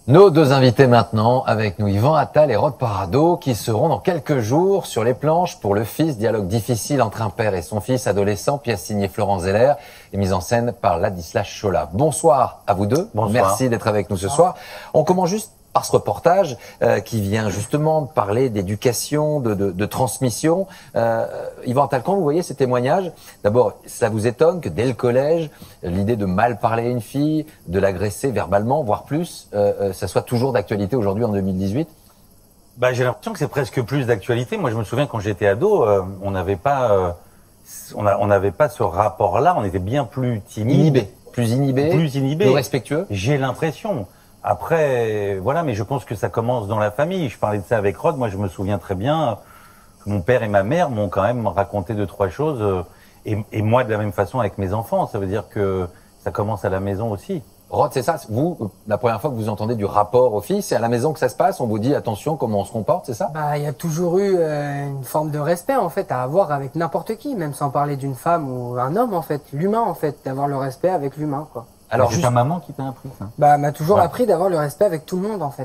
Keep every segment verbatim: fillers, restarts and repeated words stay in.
Nos deux invités maintenant, avec nous Yvan Attal et Rod Parado, qui seront dans quelques jours sur les planches pour Le Fils, dialogue difficile entre un père et son fils adolescent, pièce signée Florent Zeller et mise en scène par Ladislas Chola. Bonsoir à vous deux, Bonsoir. Merci d'être avec nous ce soir. On commence juste par ce reportage euh, qui vient justement de parler d'éducation, de, de, de transmission. Euh, Yvan Attal, quand vous voyez ces témoignages, d'abord, ça vous étonne que dès le collège, l'idée de mal parler à une fille, de l'agresser verbalement, voire plus, euh, euh, ça soit toujours d'actualité aujourd'hui en deux mille dix-huit? Bah, j'ai l'impression que c'est presque plus d'actualité. Moi, je me souviens quand j'étais ado, euh, on n'avait pas, euh, on a- on n'avait pas ce rapport-là. On était bien plus timide, Inhibé, plus inhibé, plus inhibé, plus respectueux. J'ai l'impression. Après, voilà, mais je pense que ça commence dans la famille. Je parlais de ça avec Rod. Moi, je me souviens très bien que mon père et ma mère m'ont quand même raconté deux, trois choses. euh, Et, et moi, de la même façon avec mes enfants. Ça veut dire que ça commence à la maison aussi. Rod, c'est ça, vous, la première fois que vous entendez du rapport au fils, c'est à la maison que ça se passe, on vous dit attention comment on se comporte, c'est ça? Bah, il y a toujours eu euh, une forme de respect en fait à avoir avec n'importe qui, même sans parler d'une femme ou un homme en fait, l'humain en fait, d'avoir le respect avec l'humain quoi. Alors, c'est juste, ta maman qui t'a appris ça? Bah, m'a toujours Ouais. appris d'avoir le respect avec tout le monde en fait.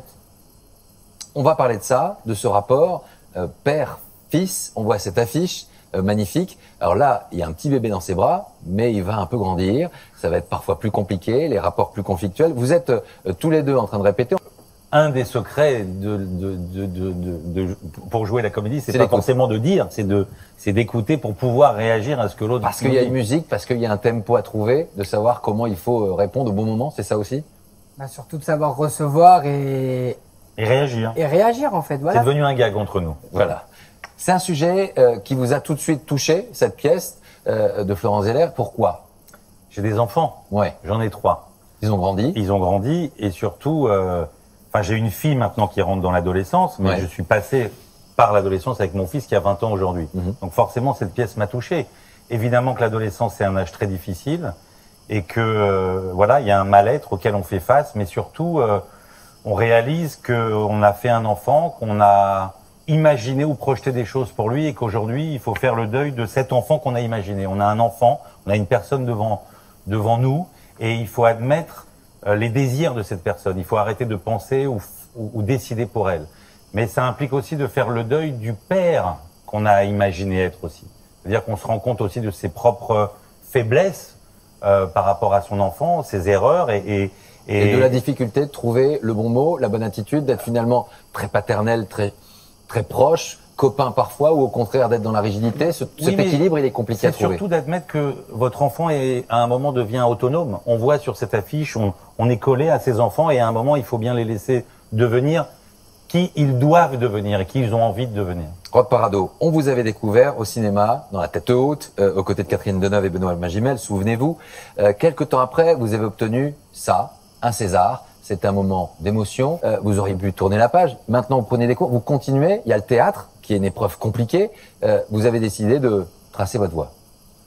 on va parler de ça, de ce rapport euh, père-fils. On voit cette affiche euh, magnifique. Alors là, il y a un petit bébé dans ses bras, mais il va un peu grandir. Ça va être parfois plus compliqué, les rapports plus conflictuels. Vous êtes euh, tous les deux en train de répéter. Un des secrets de, de, de, de, de, de- pour jouer la comédie, c'est C'est pas l'écoute. forcément de dire, c'est de, c'est d'écouter pour pouvoir réagir à ce que l'autre. Parce qu'il y a une musique, parce qu'il y a un tempo à trouver, de savoir comment il faut euh, répondre au bon moment, c'est ça aussi? Bah, surtout de savoir recevoir et, Et réagir. et réagir en fait, C'est voilà. devenu un gag entre nous. Voilà. C'est un sujet euh, qui vous a tout de suite touché, cette pièce euh, de Florent Zeller. Pourquoi? J'ai des enfants. Ouais, J'en ai trois. ils ont grandi. Ils ont grandi et surtout, euh, enfin, j'ai une fille maintenant qui rentre dans l'adolescence, mais Ouais. je suis passé par l'adolescence avec mon fils qui a vingt ans aujourd'hui. Mhm. Donc forcément, cette pièce m'a touché. Évidemment que l'adolescence, c'est un âge très difficile et que, euh, voilà, il y a un mal-être auquel on fait face, mais surtout, euh, on réalise qu'on a fait un enfant, qu'on a imaginé ou projeté des choses pour lui et qu'aujourd'hui, il faut faire le deuil de cet enfant qu'on a imaginé. On a un enfant, on a une personne devant, devant nous et il faut admettre euh, les désirs de cette personne. Il faut arrêter de penser ou, ou, ou décider pour elle. Mais ça implique aussi de faire le deuil du père qu'on a imaginé être aussi. C'est-à-dire qu'on se rend compte aussi de ses propres faiblesses euh, par rapport à son enfant, ses erreurs et, et, Et de la difficulté de trouver le bon mot, la bonne attitude, d'être finalement très paternel, très, très proche, copain parfois, ou au contraire d'être dans la rigidité. Ce, Oui, cet mais équilibre, il est compliqué c'est à trouver. surtout d'admettre que votre enfant est, à un moment devient autonome. On voit sur cette affiche, on, on est collé à ses enfants et à un moment, il faut bien les laisser devenir qui ils doivent devenir et qui ils ont envie de devenir. Rod Parado, on vous avait découvert au cinéma, dans La Tête Haute, euh, aux côtés de Catherine Deneuve et Benoît Magimel, souvenez-vous. Euh, quelques temps après, vous avez obtenu ça, un César. C'est un moment d'émotion. Euh, vous auriez pu tourner la page. Maintenant, vous prenez des cours, vous continuez. Il y a le théâtre, qui est une épreuve compliquée. Euh, vous avez décidé de tracer votre voie.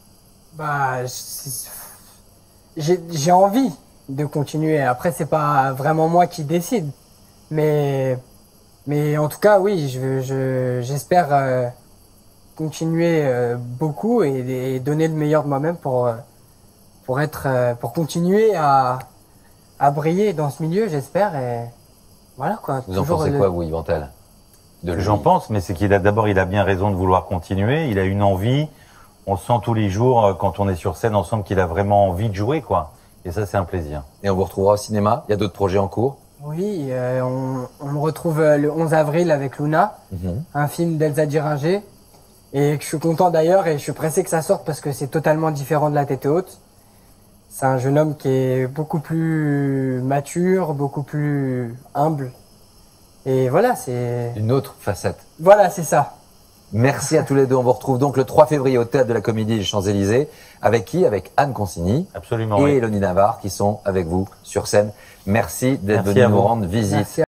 Bah, c'est- j'ai j'ai envie de continuer. Après, c'est pas vraiment moi qui décide, mais mais en tout cas, oui, je je j'espère euh, continuer euh, beaucoup et, et donner le meilleur de moi-même pour euh, pour être euh, pour continuer à à briller dans ce milieu, j'espère. Et voilà quoi. Vous en Toujours pensez le- quoi, vous, Yvan Attal? De lui. J'en pense, mais c'est qu'il a d'abord, il a bien raison de vouloir continuer. Il a une envie. On sent tous les jours, euh, quand on est sur scène ensemble, qu'il a vraiment envie de jouer, quoi. Et ça, c'est un plaisir. Et on vous retrouvera au cinéma. Il y a d'autres projets en cours. Oui, euh, on, on me retrouve euh, le onze avril avec Luna, Mhm. un film d'Elsa Diringer, et que je suis content d'ailleurs et je suis pressé que ça sorte parce que c'est totalement différent de La Tête Haute. C'est un jeune homme qui est beaucoup plus mature, beaucoup plus humble. Et voilà, c'est Une autre facette. voilà, c'est ça. Merci à tous les deux. On vous retrouve donc le trois février au Théâtre de la Comédie des Champs-Élysées. Avec qui? Avec Anne Consigny Absolument. et oui. Élodie Navarre qui sont avec vous sur scène. Merci d'être Merci venus à nous vous. rendre visite. Merci.